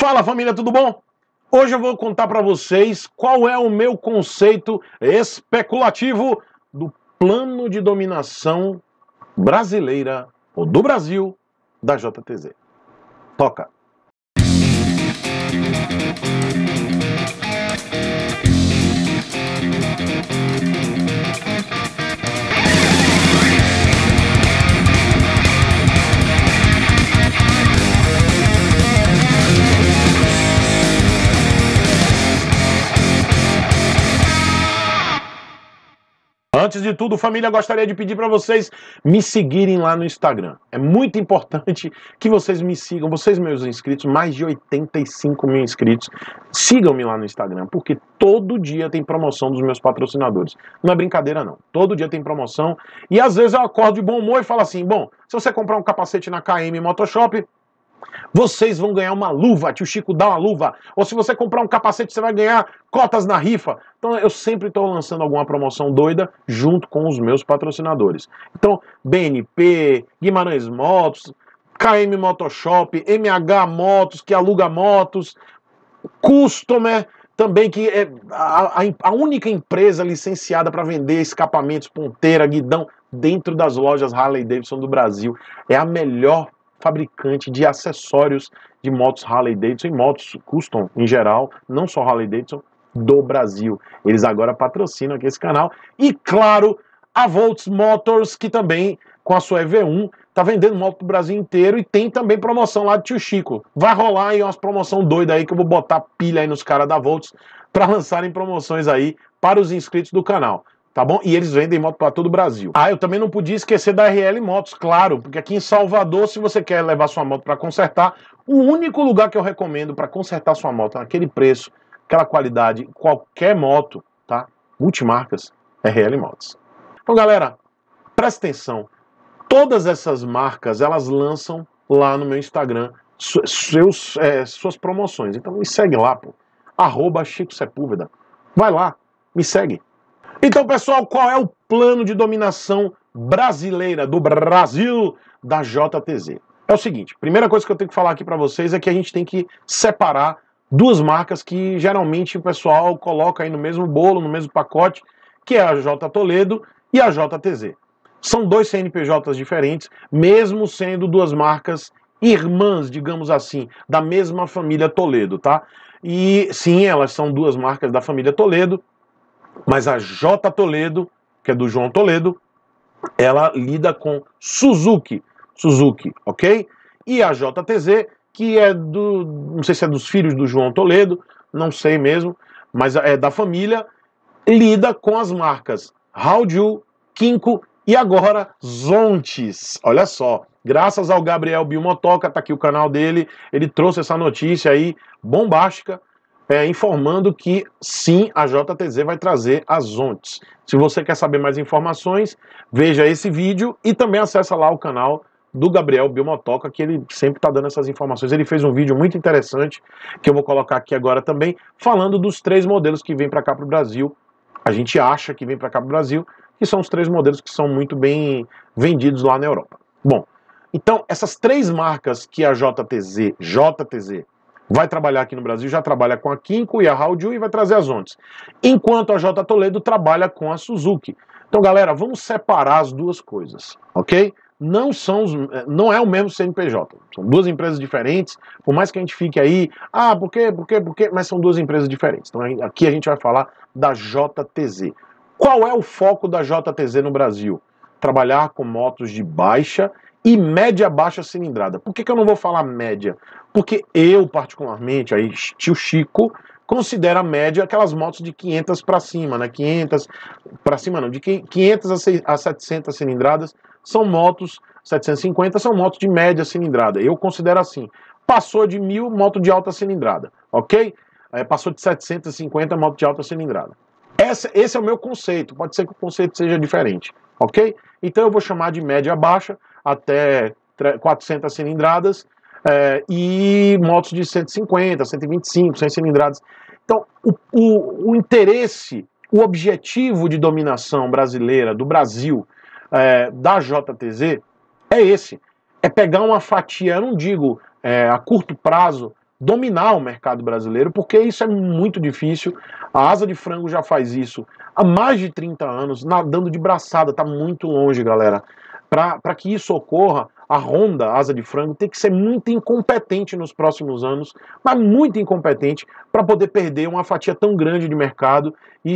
Fala família, tudo bom? Hoje eu vou contar para vocês qual é o meu conceito especulativo do plano de dominação brasileira, ou do Brasil, da JTZ. Toca! Antes de tudo, família, gostaria de pedir para vocês me seguirem lá no Instagram. É muito importante que vocês me sigam, vocês meus inscritos, mais de 85 mil inscritos, sigam-me lá no Instagram, porque todo dia tem promoção dos meus patrocinadores. Não é brincadeira não, todo dia tem promoção e às vezes eu acordo de bom humor e falo assim, bom, se você comprar um capacete na KM Motoshop, vocês vão ganhar uma luva, tio Chico dá uma luva. Ou se você comprar um capacete, você vai ganhar cotas na rifa. Então eu sempre estou lançando alguma promoção doida junto com os meus patrocinadores. Então, BNP, Guimarães Motos, KM Motoshop, MH Motos, que aluga motos, Customer, também que é a única empresa licenciada para vender escapamentos, ponteira, guidão, dentro das lojas Harley Davidson do Brasil. É a melhor fabricante de acessórios de motos Harley Davidson e motos custom em geral, não só Harley Davidson, do Brasil. Eles agora patrocinam aqui esse canal. E claro, a Volts Motors, que também com a sua EV1 tá vendendo moto do Brasil inteiro e tem também promoção lá de tio Chico. Vai rolar aí umas promoção doida aí que eu vou botar pilha aí nos caras da Volts para lançarem promoções aí para os inscritos do canal. Tá bom? E eles vendem moto para todo o Brasil. Ah, eu também não podia esquecer da RL Motos, claro, porque aqui em Salvador, se você quer levar sua moto para consertar, o único lugar que eu recomendo para consertar sua moto, naquele preço, aquela qualidade, qualquer moto, tá? Multimarcas, RL Motos. Então, galera, presta atenção. Todas essas marcas, elas lançam lá no meu Instagram suas promoções. Então me segue lá, pô. @ChicoSepúlveda. Vai lá, me segue. Então, pessoal, qual é o plano de dominação brasileira, do Brasil, da JTZ? É o seguinte, primeira coisa que eu tenho que falar aqui para vocês é que a gente tem que separar duas marcas que geralmente o pessoal coloca aí no mesmo bolo, no mesmo pacote, que é a J Toledo e a JTZ. São dois CNPJs diferentes, mesmo sendo duas marcas irmãs, digamos assim, da mesma família Toledo, tá? E sim, elas são duas marcas da família Toledo, mas a J Toledo, que é do João Toledo, ela lida com Suzuki, ok? E a JTZ, que é não sei se é dos filhos do João Toledo, não sei mesmo, mas é da família, lida com as marcas Hauju, Kinko e agora Zontes. Olha só, graças ao Gabriel Bilmotoca, tá aqui o canal dele, ele trouxe essa notícia aí bombástica, informando que sim, a JTZ vai trazer as Zontes. Se você quer saber mais informações, veja esse vídeo e também acessa lá o canal do Gabriel Bilmotoca, que ele sempre está dando essas informações. Ele fez um vídeo muito interessante, que eu vou colocar aqui agora também, falando dos 3 modelos que vêm para cá para o Brasil. A gente acha que vem para cá para o Brasil, que são os 3 modelos que são muito bem vendidos lá na Europa. Bom, então essas 3 marcas que a JTZ vai trabalhar aqui no Brasil, já trabalha com a Kinko e a Hauju e vai trazer as Zontes. Enquanto a J Toledo trabalha com a Suzuki. Então, galera, vamos separar as duas coisas, ok? Não é o mesmo CNPJ. São duas empresas diferentes, por mais que a gente fique aí, por quê? Mas são duas empresas diferentes. Então, aqui a gente vai falar da JTZ. Qual é o foco da JTZ no Brasil? Trabalhar com motos de baixa e média-baixa cilindrada. Por que eu não vou falar média? Porque eu, particularmente, aí, tio Chico, considero a média aquelas motos de 500 para cima, né? 500 para cima não, de 500 a 700 cilindradas são motos, 750 são motos de média cilindrada. Eu considero assim. Passou de 1000, moto de alta cilindrada, ok? Passou de 750, moto de alta cilindrada. Esse é o meu conceito, pode ser que o conceito seja diferente, ok? Então eu vou chamar de média-baixa até 400 cilindradas e motos de 150, 125, 100 cilindradas. Então o interesse, o objetivo de dominação brasileira, do Brasil, da JTZ, é esse. É pegar uma fatia, eu não digo a curto prazo, dominar o mercado brasileiro, porque isso é muito difícil. A Asa de Frango já faz isso há mais de 30 anos, nadando de braçada, tá muito longe, galera. Para que isso ocorra, a Honda Asa de Frango tem que ser muito incompetente nos próximos anos, mas muito incompetente, para poder perder uma fatia tão grande de mercado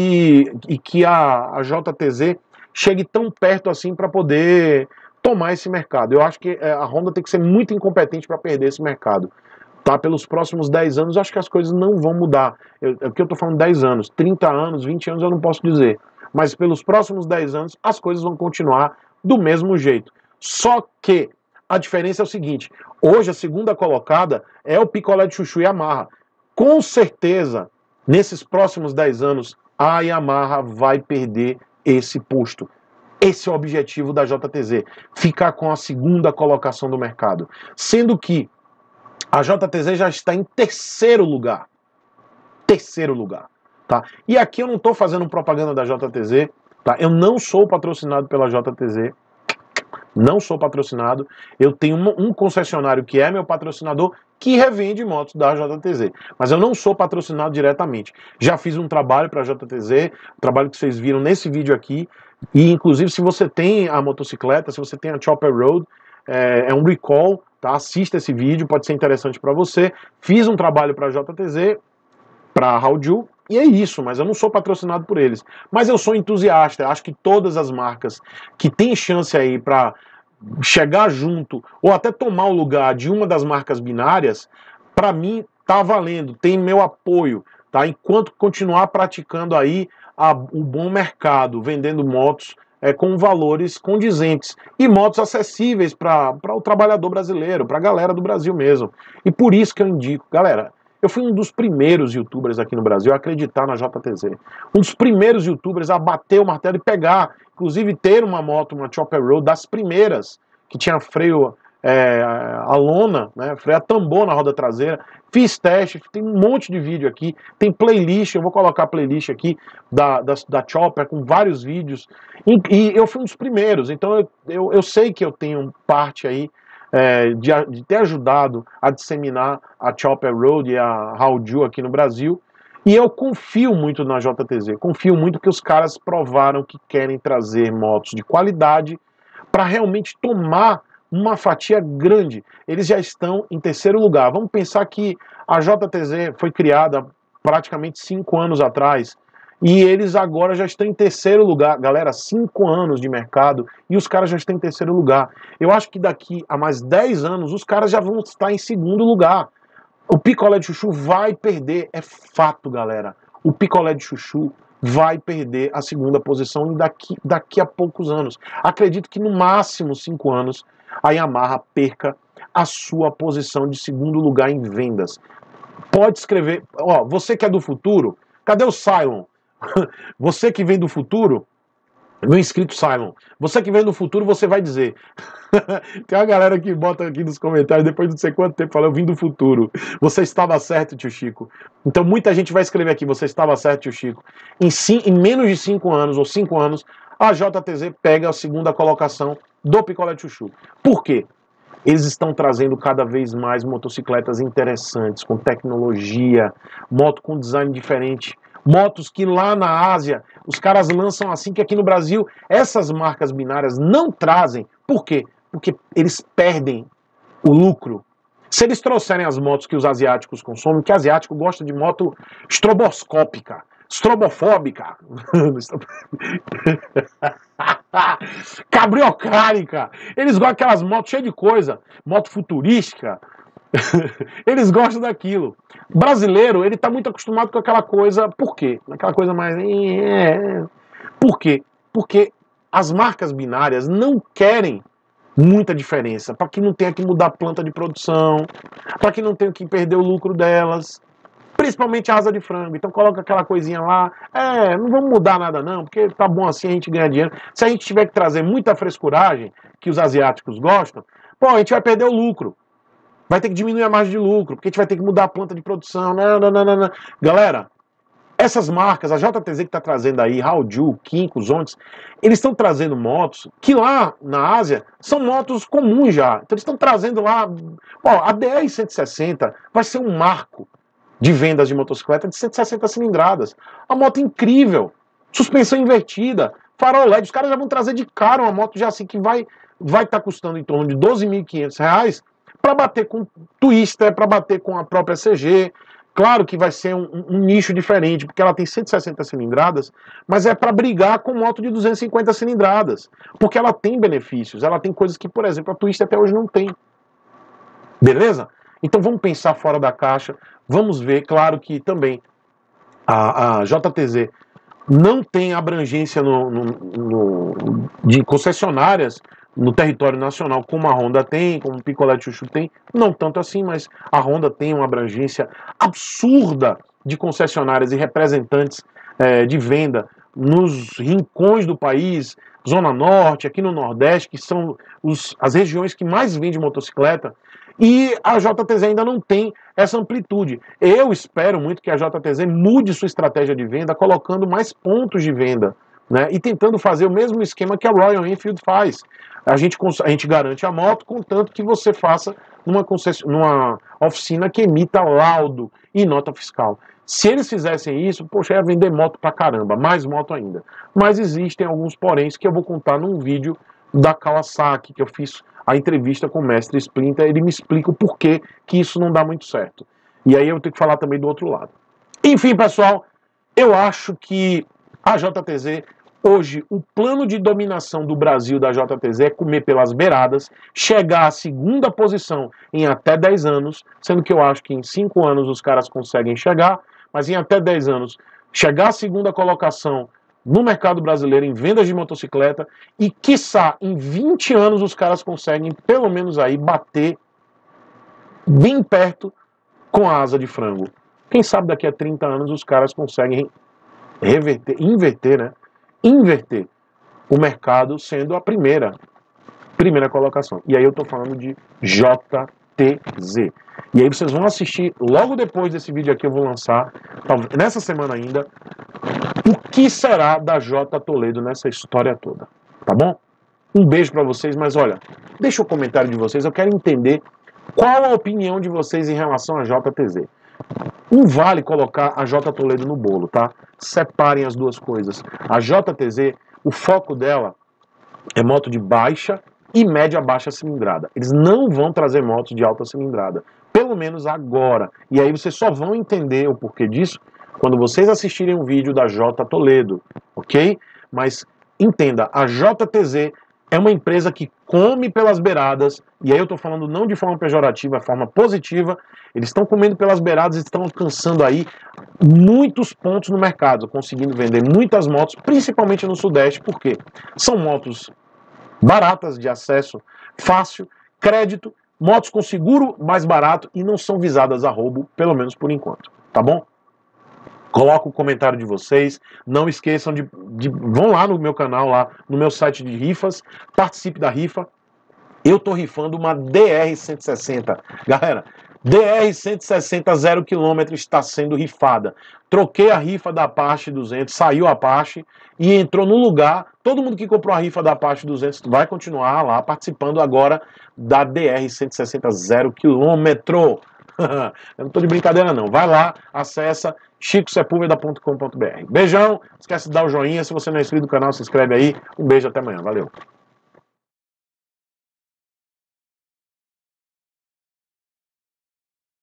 e que a JTZ chegue tão perto assim para poder tomar esse mercado. Eu acho que a Honda tem que ser muito incompetente para perder esse mercado. Tá, pelos próximos 10 anos, acho que as coisas não vão mudar. Aqui eu tô falando 10 anos, 30 anos, 20 anos eu não posso dizer. Mas pelos próximos 10 anos, as coisas vão continuar do mesmo jeito. Só que a diferença é o seguinte, hoje a segunda colocada é o Picolé de Chuchu Yamaha. Com certeza, nesses próximos 10 anos, a Yamaha vai perder esse posto. Esse é o objetivo da JTZ, ficar com a segunda colocação do mercado. Sendo que a JTZ já está em terceiro lugar. Terceiro lugar. Tá? E aqui eu não estou fazendo propaganda da JTZ. Tá? Eu não sou patrocinado pela JTZ. Não sou patrocinado. Eu tenho um concessionário que é meu patrocinador que revende motos da JTZ. Mas eu não sou patrocinado diretamente. Já fiz um trabalho para a JTZ, o trabalho que vocês viram nesse vídeo aqui. E inclusive se você tem a motocicleta, se você tem a Chopper Road, é um recall, tá? Assista esse vídeo, pode ser interessante para você. Fiz um trabalho para a JTZ, para a Hauju, e é isso, mas eu não sou patrocinado por eles. Mas eu sou entusiasta, acho que todas as marcas que têm chance aí para chegar junto, ou até tomar o lugar de uma das marcas binárias, para mim tá valendo, tem meu apoio, tá? Enquanto continuar praticando aí o bom mercado, vendendo motos com valores condizentes e motos acessíveis para o trabalhador brasileiro, para a galera do Brasil mesmo. E por isso que eu indico, galera, eu fui um dos primeiros youtubers aqui no Brasil a acreditar na JTZ. Um dos primeiros youtubers a bater o martelo e pegar, inclusive ter uma moto, uma Chopper Road, das primeiras, que tinha freio a lona, né, freio a tambor na roda traseira. Fiz teste, tem um monte de vídeo aqui, tem playlist, eu vou colocar a playlist aqui da Chopper com vários vídeos, e eu fui um dos primeiros, então eu sei que eu tenho parte aí de ter ajudado a disseminar a Chopper Road e a Hauju aqui no Brasil, e eu confio muito na JTZ, confio muito que os caras provaram que querem trazer motos de qualidade para realmente tomar uma fatia grande. Eles já estão em terceiro lugar. Vamos pensar que a JTZ foi criada praticamente 5 anos atrás e eles agora já estão em terceiro lugar. Galera, 5 anos de mercado e os caras já estão em terceiro lugar. Eu acho que daqui a mais 10 anos os caras já vão estar em segundo lugar. O Picolé de Chuchu vai perder, é fato, galera. O Picolé de Chuchu vai perder a segunda posição daqui a poucos anos. Acredito que no máximo 5 anos a Yamaha perca a sua posição de segundo lugar em vendas. Pode escrever, ó, você que é do futuro, cadê o Cylon? Você que vem do futuro, meu inscrito Cylon, você que vem do futuro, você vai dizer. Tem uma galera que bota aqui nos comentários, depois de não sei quanto tempo, fala, eu vim do futuro. Você estava certo, tio Chico. Então muita gente vai escrever aqui, você estava certo, tio Chico. Em menos de 5 anos, ou 5 anos, a JTZ pega a segunda colocação do Picolé de Chuchu. Por quê? Eles estão trazendo cada vez mais motocicletas interessantes, com tecnologia, moto com design diferente, motos que lá na Ásia os caras lançam assim, que aqui no Brasil essas marcas binárias não trazem. Por quê? Porque eles perdem o lucro. Se eles trouxerem as motos que os asiáticos consomem, que asiático gosta de moto estroboscópica, estrobofóbica, cabriocárica, eles gostam daquelas motos cheias de coisa, moto futurística, eles gostam daquilo. O brasileiro, ele tá muito acostumado com aquela coisa, por quê? Aquela coisa mais... Por quê? Porque as marcas binárias não querem muita diferença, para que não tenha que mudar a planta de produção, para que não tenha que perder o lucro delas, principalmente a Asa de Frango. Então coloca aquela coisinha lá, não vamos mudar nada não, porque tá bom assim, a gente ganha dinheiro. Se a gente tiver que trazer muita frescuragem, que os asiáticos gostam, pô, a gente vai perder o lucro. Vai ter que diminuir a margem de lucro, porque a gente vai ter que mudar a planta de produção. Não. Galera, Essas marcas, a JTZ que está trazendo aí, Hauju, Kinko, Zontes, eles estão trazendo motos que lá na Ásia são motos comuns já. Então eles estão trazendo lá, ó, a DR-160 vai ser um marco de vendas de motocicleta de 160 cilindradas. A moto incrível, suspensão invertida, farol LED, os caras já vão trazer de cara uma moto já assim que vai estar custando em torno de R$12.500 para bater com Twister, para bater com a própria CG. Claro que vai ser um nicho diferente, porque ela tem 160 cilindradas, mas é para brigar com moto de 250 cilindradas, porque ela tem benefícios, ela tem coisas que, por exemplo, a Twister até hoje não tem. Beleza? Então vamos pensar fora da caixa, vamos ver, claro que também a JTZ não tem abrangência de concessionárias no território nacional, como a Honda tem, como o Picolé Chuchu tem, não tanto assim, mas a Honda tem uma abrangência absurda de concessionárias e representantes de venda nos rincões do país, Zona Norte, aqui no Nordeste, que são as regiões que mais vendem motocicleta, e a JTZ ainda não tem essa amplitude. Eu espero muito que a JTZ mude sua estratégia de venda, colocando mais pontos de venda, né, e tentando fazer o mesmo esquema que a Royal Enfield faz. A gente garante a moto, contanto que você faça numa oficina que emita laudo e nota fiscal. Se eles fizessem isso, poxa, ia vender moto pra caramba, mais moto ainda. Mas existem alguns poréns que eu vou contar num vídeo da Kawasaki, que eu fiz a entrevista com o mestre Splinter, ele me explica o porquê que isso não dá muito certo. E aí eu tenho que falar também do outro lado. Enfim, pessoal, eu acho que a JTZ, hoje, o plano de dominação do Brasil da JTZ é comer pelas beiradas, chegar à segunda posição em até 10 anos, sendo que eu acho que em 5 anos os caras conseguem chegar, mas em até 10 anos, chegar à segunda colocação no mercado brasileiro em vendas de motocicleta e, quiçá, em 20 anos os caras conseguem, pelo menos aí, bater bem perto com a asa de frango. Quem sabe daqui a 30 anos os caras conseguem inverter o mercado sendo a primeira colocação. E aí eu tô falando de JTZ. E aí vocês vão assistir, logo depois desse vídeo aqui eu vou lançar, nessa semana ainda, o que será da J Toledo nessa história toda, tá bom? Um beijo pra vocês, mas olha, deixa o comentário de vocês, eu quero entender qual a opinião de vocês em relação a JTZ. Não vale colocar a J Toledo no bolo, tá? Separem as duas coisas. A JTZ, o foco dela é moto de baixa e média-baixa cilindrada. Eles não vão trazer motos de alta cilindrada, pelo menos agora. E aí vocês só vão entender o porquê disso quando vocês assistirem um vídeo da J Toledo, ok? Mas entenda, a JTZ é uma empresa que come pelas beiradas, e aí eu estou falando não de forma pejorativa, de forma positiva. Eles estão comendo pelas beiradas e estão alcançando aí muitos pontos no mercado, conseguindo vender muitas motos, principalmente no Sudeste, porque são motos baratas de acesso fácil, crédito, motos com seguro mais barato e não são visadas a roubo, pelo menos por enquanto, tá bom? Coloca o comentário de vocês, não esqueçam vão lá no meu canal, lá no meu site de rifas, participe da rifa. Eu tô rifando uma DR-160, galera, DR-160 0 km está sendo rifada. Troquei a rifa da Apache 200, saiu a Apache e entrou no lugar. Todo mundo que comprou a rifa da Apache 200 vai continuar lá participando agora da DR-160 0 km. Eu não tô de brincadeira não. Vai lá, acessa chicosepulveda.com.br. Beijão, não esquece de dar o joinha. Se você não é inscrito no canal, se inscreve aí. Um beijo, até amanhã. Valeu.